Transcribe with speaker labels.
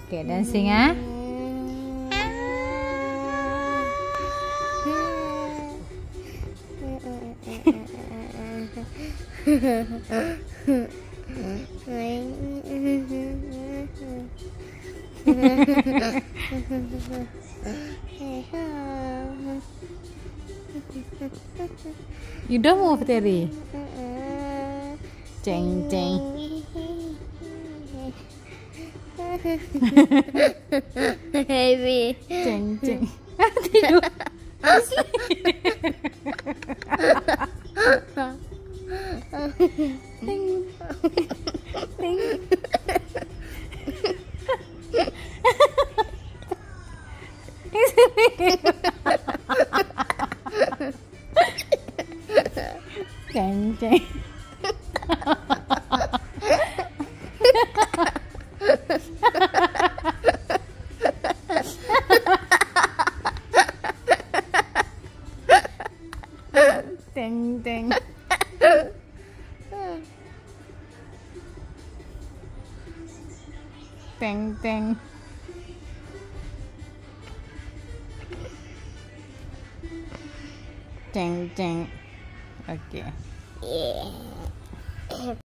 Speaker 1: Okay, dancing ah. You don't move, Terry. Ceng ceng.
Speaker 2: Baby.
Speaker 1: Ceng ceng. Tidur. Ting. Ting. Ceng ceng. Teng teng. Teng teng. Ceng ceng. Okay.
Speaker 2: Yeah.